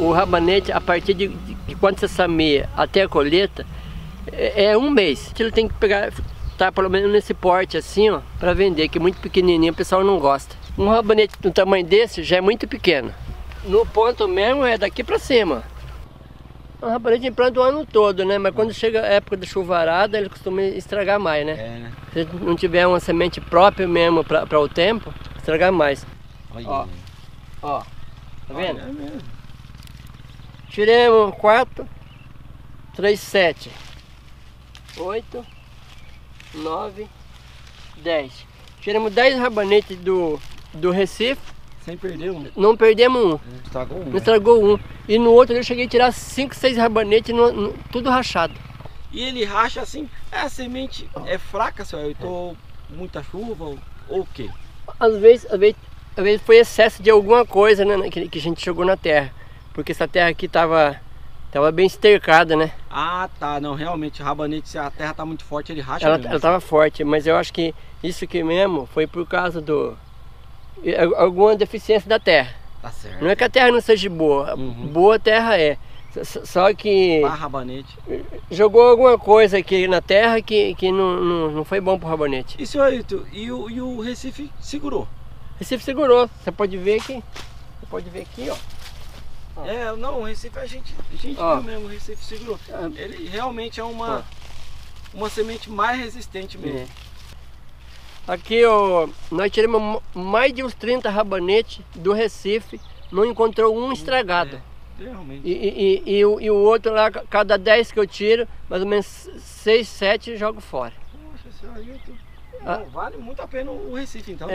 o rabanete, a partir de quando você semeia até a colheita, é um mês. Ele tem que pegar, tá pelo menos nesse porte assim, ó, para vender, que é muito pequenininho, o pessoal não gosta. Um rabanete do tamanho desse já é muito pequeno. No ponto mesmo é daqui para cima. O rabanete planta o ano todo, né? Mas quando chega a época da chuvarada, ele costuma estragar mais, né? Né? Se não tiver uma semente própria mesmo para o tempo, estragar mais. Olha. Ó, tá vendo? É mesmo. Tiremos 4, 3, 7, 8, 9, 10. Tiramos 10 rabanetes do Recife. Sem perder um. Não perdemos um. Estragou um. Não estragou um. E no outro eu cheguei a tirar 5, 6 rabanetes, tudo rachado. E ele racha assim, a semente é fraca, senhor? Eu tô muita chuva ou o quê? Às vezes foi excesso de alguma coisa, né, que a gente jogou na terra. Porque essa terra aqui tava bem estercada, né? Ah, tá. Não, realmente, rabanete, se a terra tá muito forte, ele racha mesmo. Ela tava forte, mas eu acho que isso aqui mesmo foi por causa alguma deficiência da terra. Tá certo. Não é que a terra não seja boa, boa terra é. Só que rabanete jogou alguma coisa aqui na terra que não foi bom pro rabanete. E senhor Ailton, e o Recife segurou? Recife segurou, você pode ver aqui. Você pode ver aqui, ó. É, não, o Recife a gente viu mesmo, o Recife segurou. Ele realmente é uma semente mais resistente mesmo. É. Aqui, ó, nós tiramos mais de uns 30 rabanetes do Recife, não encontrou um estragado. Realmente. E o outro lá, cada 10 que eu tiro, mais ou menos 6, 7 eu jogo fora. Poxa, senhor Ailton, vale muito a pena o Recife então.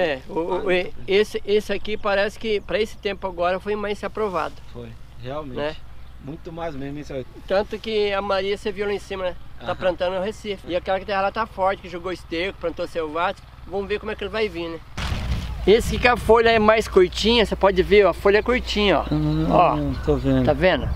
Esse aqui parece que para esse tempo agora foi mais aprovado. Foi, realmente. Né? Muito mais mesmo, hein, senhor Ailton? Tanto que a Maria, você viu lá em cima, né? Tá plantando no Recife. E aquela terra lá tá forte, que jogou esterco, plantou selvagem. Vamos ver como é que ele vai vir, né? Esse que a folha é mais curtinha, você pode ver, ó, a folha é curtinha, ó. Ó, tô vendo. Tá vendo?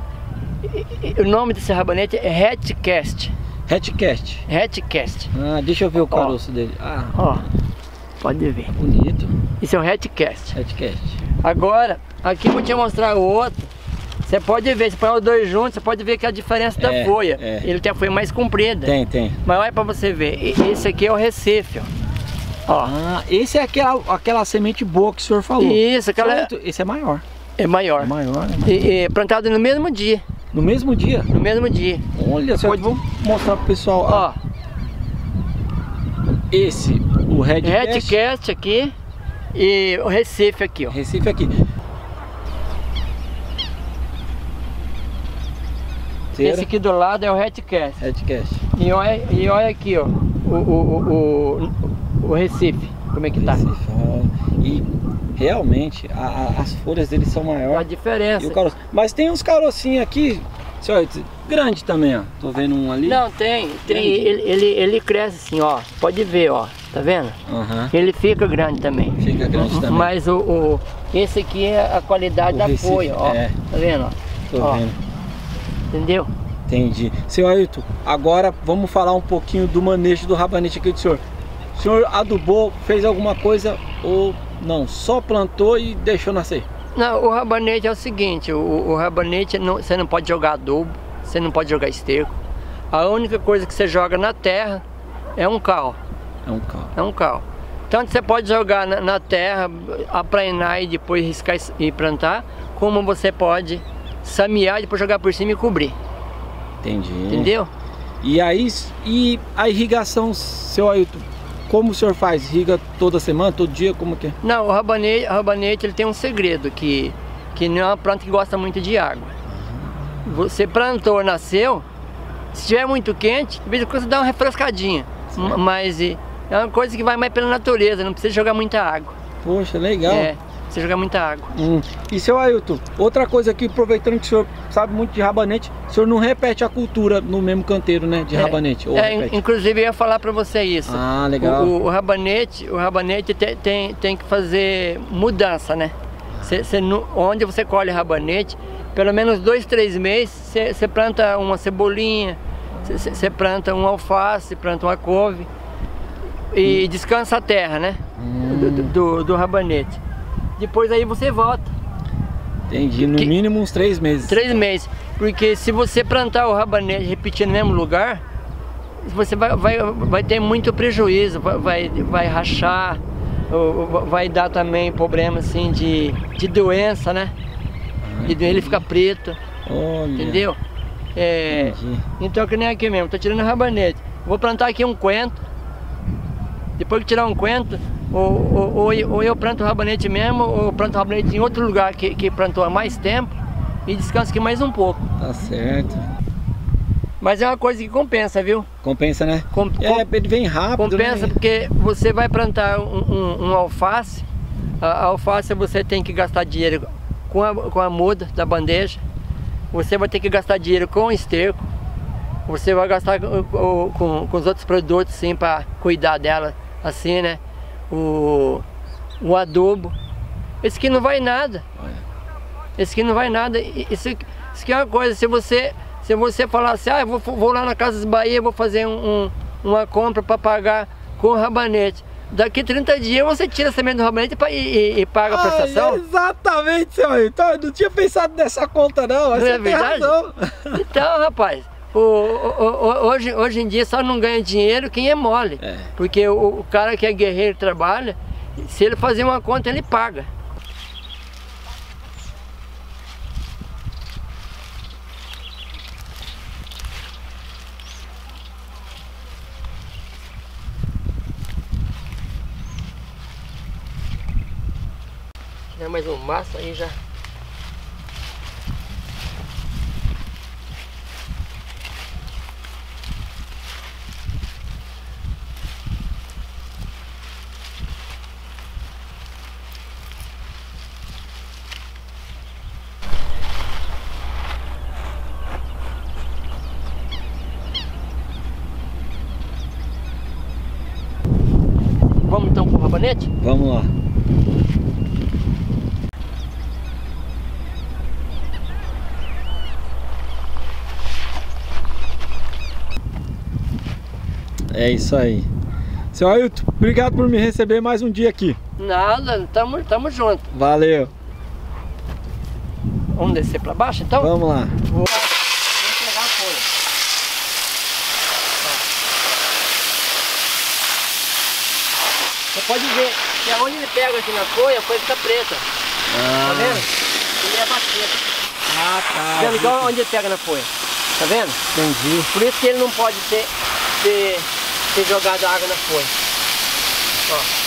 O nome desse rabanete é Hatchcast. Hatchcast. Hatchcast. Ah, deixa eu ver o caroço dele. Ó, pode ver. Bonito. Isso é o Hatchcast. Hatchcast. Agora, aqui eu vou te mostrar o outro. Você pode ver, se põe os dois juntos, você pode ver que a diferença da folha. Ele tem a folha mais comprida. Tem. Mas olha pra você ver, esse aqui é o Recife, ó. Ah, esse é aquela semente boa que o senhor falou. Isso, aquela... Esse é maior. É maior. É maior, né? E plantado no mesmo dia. No mesmo dia? No mesmo dia. Olha só, vamos mostrar pro pessoal. Ó. Esse, o Hatchcast aqui e o Recife aqui, ó. Recife aqui. Esse aqui do lado é o Hatchcast. Hatchcast. E olha aqui, ó. O Recife, como é que tá? Recife, e realmente as folhas dele são maiores. A diferença. E o caroço. Mas tem uns carocinhos aqui, senhor, grande também, ó. Tô vendo um ali. Não, tem. Ele cresce assim, ó. Pode ver, ó. Tá vendo? Ele fica grande também. Fica grande também. Mas esse aqui é a qualidade da folha, ó. Tá vendo? Tô vendo. Entendeu? Entendi. Seu Ailton, agora vamos falar um pouquinho do manejo do rabanete aqui do senhor. O senhor adubou, fez alguma coisa ou não? Só plantou e deixou nascer? Não, o rabanete é o seguinte, o rabanete você não pode jogar adubo, você não pode jogar esterco. A única coisa que você joga na terra é um cal. É um cal. Tanto você pode jogar na terra, aprainar e depois riscar e plantar, como você pode samear e depois jogar por cima e cobrir. Entendi. Entendeu? E aí, a irrigação, seu Ailton, como o senhor faz? Irriga toda semana, todo dia, como que é? Não, o rabanete ele tem um segredo, que não é uma planta que gosta muito de água. Você plantou, nasceu, se estiver muito quente, de vez em quando você dá uma refrescadinha. Mas é uma coisa que vai mais pela natureza, não precisa jogar muita água. Poxa, legal. Você jogar muita água. E seu Ailton, outra coisa aqui, aproveitando que o senhor sabe muito de rabanete, o senhor não repete a cultura no mesmo canteiro, né, de rabanete? Ou inclusive eu ia falar para você isso. Ah, legal. O rabanete tem que fazer mudança, né? Onde você colhe rabanete, pelo menos 2, 3 meses, você planta uma cebolinha, você planta um alface, planta uma couve e descansa a terra, né? Do rabanete. Depois aí você volta. Entendi, no mínimo uns 3 meses. 3 meses. Porque se você plantar o rabanete repetindo no mesmo lugar, você vai ter muito prejuízo, vai rachar, vai dar também problema assim de doença, né? E ele fica preto. Olha. Entendeu? Então que nem aqui mesmo, tô tirando rabanete. Vou plantar aqui um coentro. Depois que tirar um coentro, ou eu planto o rabanete mesmo, ou planto o rabanete em outro lugar que plantou há mais tempo e descanso aqui mais um pouco. Tá certo. Mas é uma coisa que compensa, viu? Compensa, né? Ele vem rápido. Compensa, né? Porque você vai plantar um alface. A alface você tem que gastar dinheiro com a muda da bandeja. Você vai ter que gastar dinheiro com esterco. Você vai gastar com os outros produtos, sim, para cuidar dela, assim, né? O adubo. Esse aqui não vai nada. Esse aqui não vai nada. Isso aqui é uma coisa, se você falar assim, eu vou lá na Casas Bahia, vou fazer uma compra para pagar com o rabanete. Daqui 30 dias você tira a semente do rabanete e paga a prestação. Exatamente, seu Ailton. Então, eu não tinha pensado nessa conta não, mas não você é verdade? tem razão. Então, rapaz, hoje em dia só não ganha dinheiro quem é mole. Porque o cara que é guerreiro trabalha, se ele fazer uma conta ele paga. Mais um maço aí já. Vamos então pro rabanete? Vamos lá. É isso aí. Seu Ailton, obrigado por me receber mais um dia aqui. Nada, tamo junto. Valeu. Vamos descer pra baixo então? Vamos lá. Vamos pegar a folha. Você pode ver que aonde ele pega aqui na folha, a folha fica preta. Tá vendo? Ele é batido. Tá. Vendo igual onde ele pega na folha. Tá vendo? Entendi. Por isso que ele não pode ter jogado água na folha. Ó.